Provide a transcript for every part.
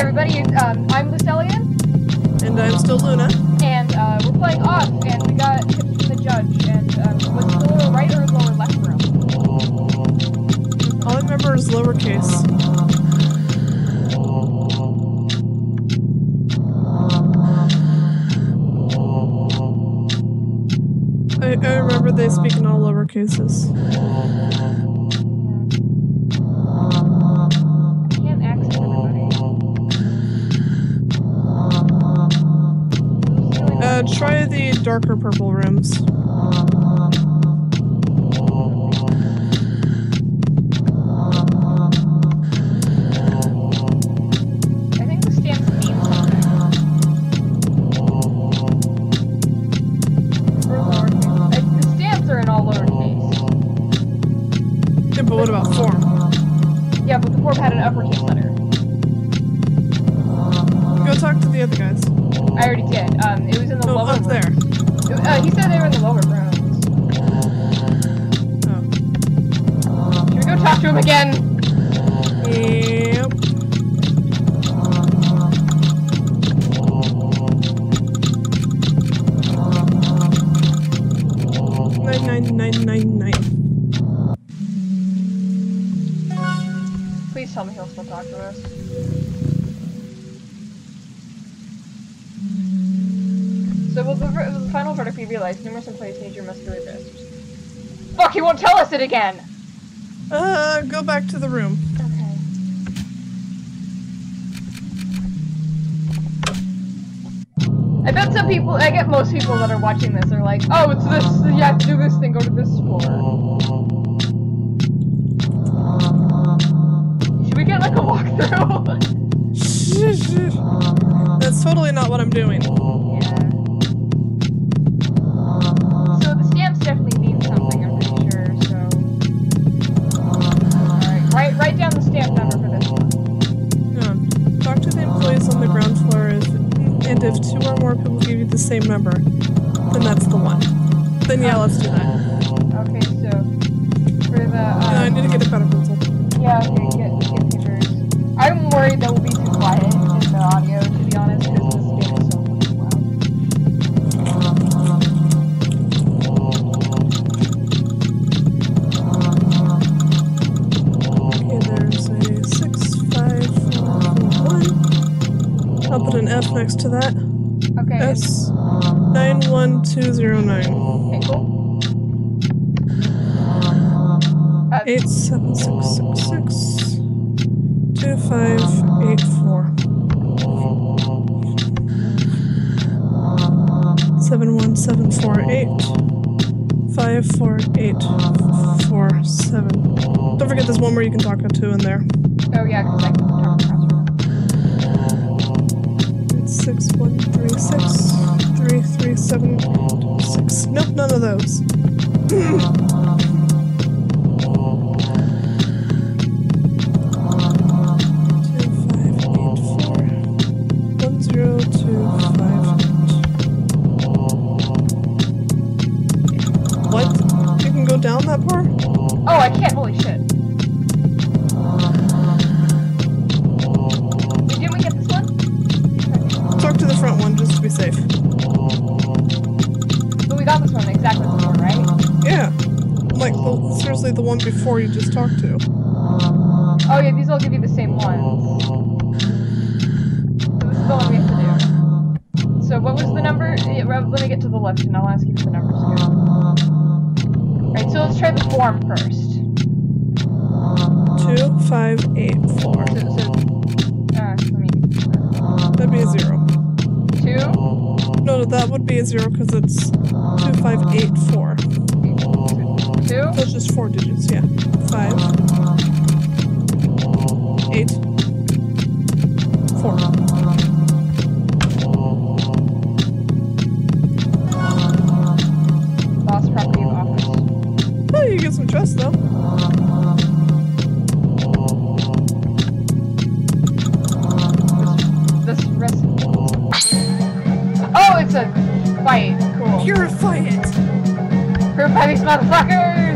everybody, I'm Lucelian. And I'm still Luna. And we're playing off, and we got tips from the judge, and was it the lower right or lower left room? All I remember is lowercase. I remember they speak in all lower cases. I can't access everybody. Try the darker purple rooms. I think the stamps mean something. For lowercase. The stamps are in all lowercase. Yeah, but what about form? Yeah, but the form had an uppercase letter. Go talk to the other guys. I already did. It was in the lower up rooms. there. He said they were in the lower rooms. Oh. Should we go talk to him again? Yep. Nine. Please tell me he'll still talk to us. So will the final verdict be realized? Numerous employees need your muscular wrist. Fuck, he won't tell us it again! Go back to the room. Okay. I bet some people, I get most people that are watching this are like, oh, it's this, you have to do this thing, go to this floor. Should we get like a walkthrough? That's totally not what I'm doing. Yeah. So the stamps definitely mean something, I'm pretty sure, so... Alright, write down the stamp number for this one. Talk to the employees on the ground floor, and if 2 or more people give you the same number, then that's the one. Then yeah, let's do that. Okay, so... For the, I need to get a better pencil. Yeah, okay, get papers. I'm worried that we'll be too quiet in the audio, to be honest, because this game is so fucking loud. Okay, there's a 65441. I'll put an F next to that. Okay. S 91209. Okay, cool. 87666 2584 71748 54847. Don't forget there's one more you can talk to in there. Oh yeah, because I can talk across from It's 6136 33726. Nope, none of those. 10258. What? You can go down that far? Oh, I can't, holy shit. Didn't we get this one? Talk to the front one just to be safe. But we got this one exactly before, right? Yeah. Like, seriously, the one before you just talked to. Oh yeah, these all give you the same ones. So this is the one we have to do. So what was the number? Yeah, let me get to the left and I'll ask you for the numbers again. Alright, so let's try the form first. 2584. Let me... That'd be a 0. 2? No, that would be a 0 because it's 2584. 2? That's just 4 digits, yeah. 5 8 4. Lost property of office. Oh, you get some trust though. This rest. Oh, it's a fight. Cool. Purify it! Purify these motherfuckers!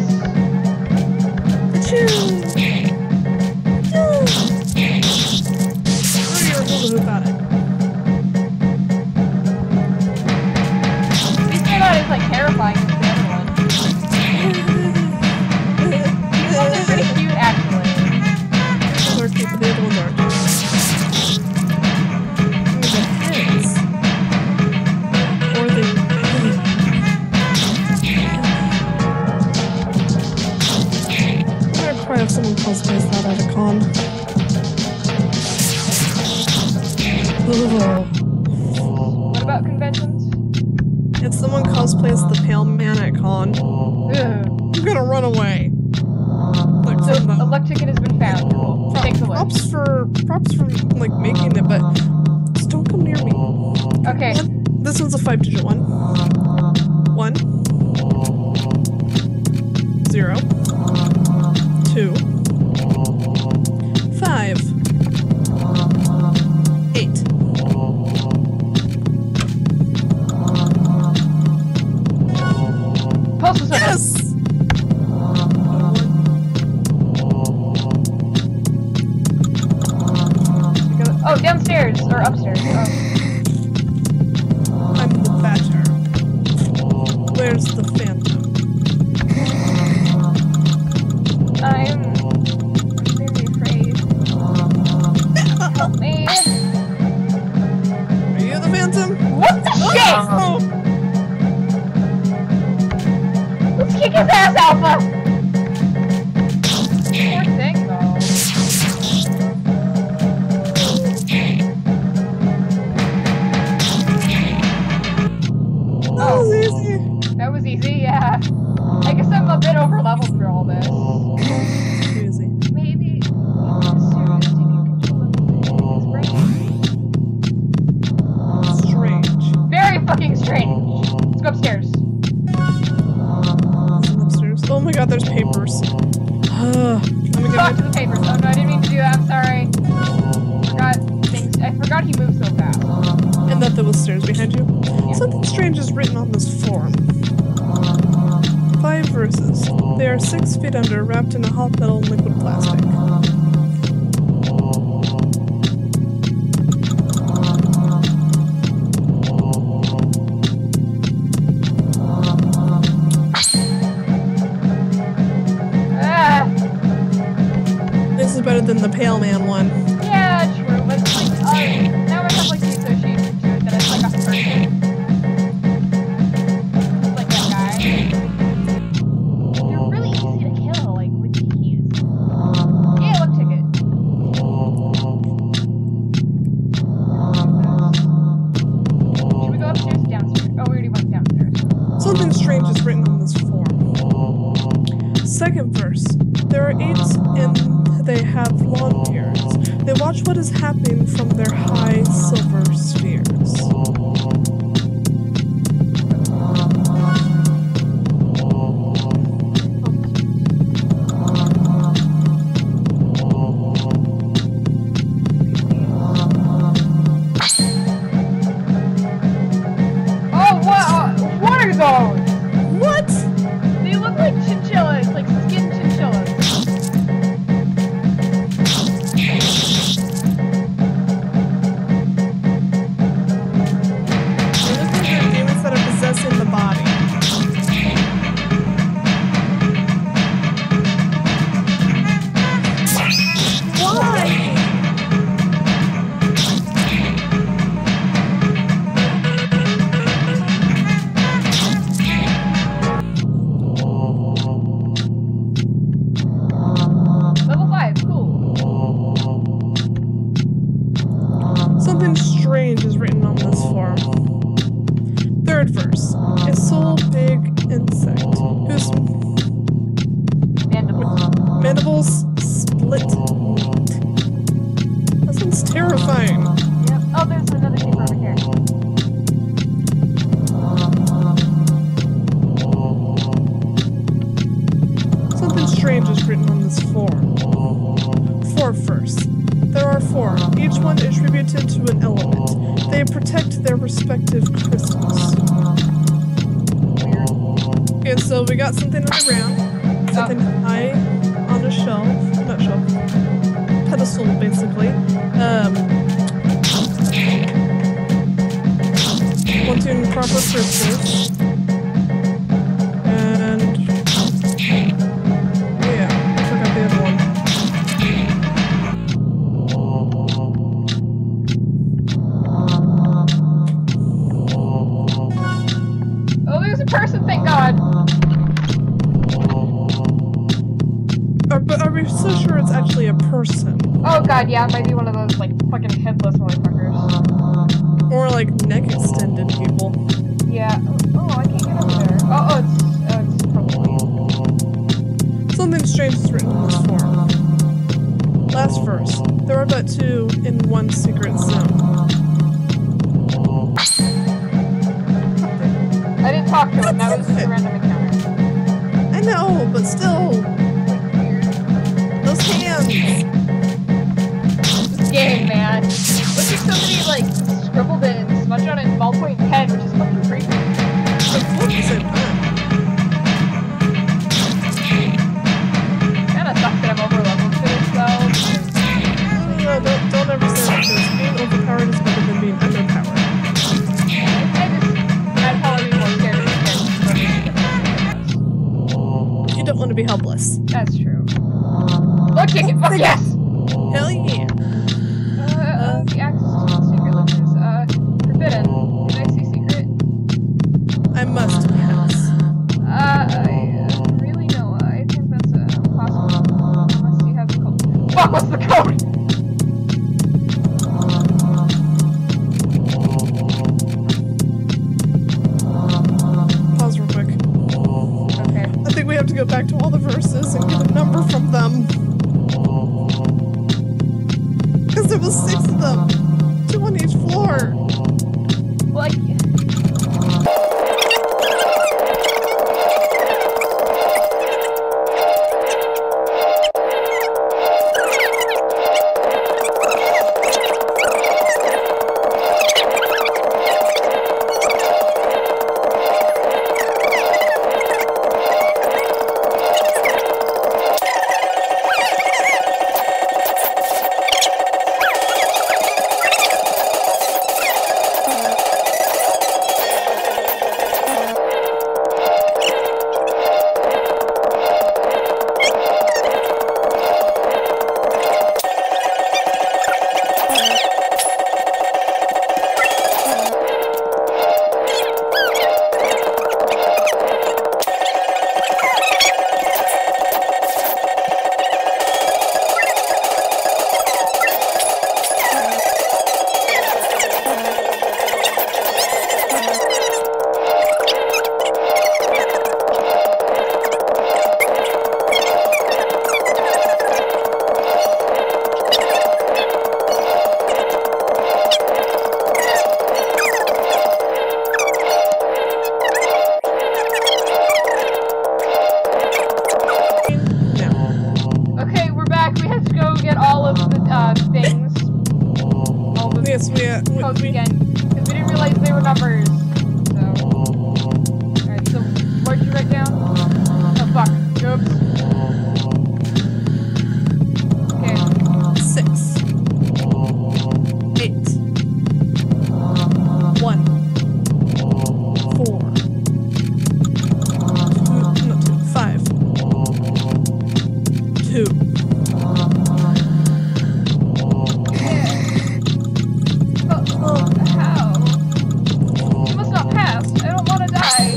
Achoo! Hurry or hold So who got it? At least they're not as like terrifying as the other one. These ones are pretty cute, actually. They're cute, but the other ones aren't. The heads. Or the... I'm gonna cry if someone cosplays that at a con. What about conventions? If someone cosplays the Pale Man at con, Ugh. I'm gonna run away. Like, So from a the... luck ticket has been found. Cool. Take the list. Props for like making it, but just don't come near me. Okay. This one's a 5-digit one. 1 0 2 5 8. Postal service. Yes. Oh, downstairs or upstairs. Oh. I'm the batter. Where's the phantom? I'm very afraid. Help me. Are you the phantom? What the shit? Oh. Let's kick his ass, Alpha! Poor thing, though. That was easy. That was easy, yeah. I guess I'm a bit over leveled for all this. Too easy. Maybe the suit is taking control of his brain. Strange. Very fucking strange. Let's go upstairs. Upstairs. Oh my god, there's papers. Let me get Talk my... to the papers. Oh no, I didn't mean to do that. I'm sorry. I forgot he moved so fast. And that there was stairs behind you. Yeah. Something strange is written on this form. 5 verses. They are 6 feet under, wrapped in a hot metal and liquid plastic. Ah, This is better than the Pale Man one. yeah, true. But like, now I have like the association to it that it's like a person. Like that guy. They're really easy to kill, like with keys. Yeah, look ticket. Should we go upstairs or downstairs? Oh, we already went downstairs. Something strange is written on this form. Second verse. There are 8 and they have long ears. They watch what is happening from their high silver spheres. Oh, what are those? What? They look like chinchillas, like skin chinchillas. They look like they're demons that are possessing the body. Why? Level 5, cool. Something strange is written on this form. Third verse. A soul big insect whose Mandibles. mandibles split meat. That sounds terrifying. Yep. Oh, there's another paper over here. Something strange is written on this form. Fourth verse. There are 4, each one attributed to an element. They protect their respective crystals. Weird. Okay, so we got something on the ground, something high on a shelf, not shelf, pedestal basically. proper Christmas. And yeah, I forgot the other one. Oh, there's a person, thank God. But are we so sure it's actually a person? Oh God, yeah, it might be one of those like fucking headless motherfuckers. Or like neck extended people. Yeah. Oh, I can't get over there. Oh, it's probably. Something strange is written in this form. Last verse. There are but 2 in one secret zone. I didn't talk to him. That was just a random encounter. I know, but still. Like weird. Those hands. This game, man. Looks like somebody like scribbled it and smudged on it in ballpoint pen, which is fucking creepy. But cool at the same time. Kinda sucks that I'm over leveled for this though. No, don't ever say that, because being overpowered is better than being underpowered. I'd probably be more scared of You don't want to be helpless. That's true. Look, kick it! Fuck yes! Hell yeah. The access to secret ledges, forbidden. Did I say secret? I must pass. I really no, I think that's impossible. Unless you have the code. Fuck, what's the code? Pause real quick. Okay. I think we have to go back to all the verses and get a number from them. Because there was 6 of them. 2 on each floor. Like. codes again, because we didn't realize they were numbers. So, alright, so what'd you write down? Oh fuck, oops. Okay. 6, 8, 1, 4, 5, 2. How? You must not pass. I don't want to die.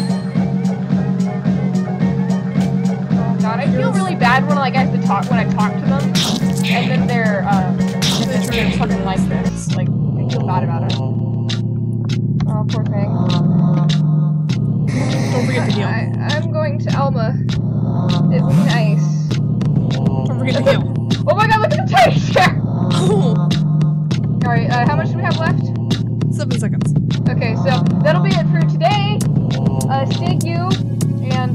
Oh god, I feel really bad when like I have to talk when I talk to them, and then they're fucking like this. Like I feel bad about it. Oh, poor thing. Don't forget to heal. I'm going to Elma. It'd be nice. Don't forget to heal. Oh my god, look at the tiny chair! Oh. Alright, how much do we have left? 7 seconds. Okay, so that'll be it for today. Thank you, and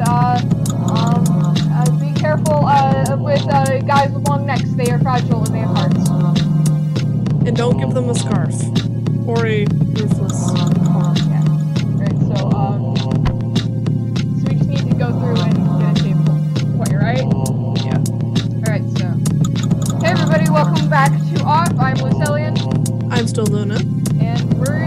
be careful with guys with long necks. They are fragile and they have hearts. And don't give them a scarf or a ruthless car. Yeah. Alright, so we just need to go through and get a table. What, you're right? Yeah. Alright, so hey everybody, welcome back to Off. I'm Lucillian. I'm still Luna. And we're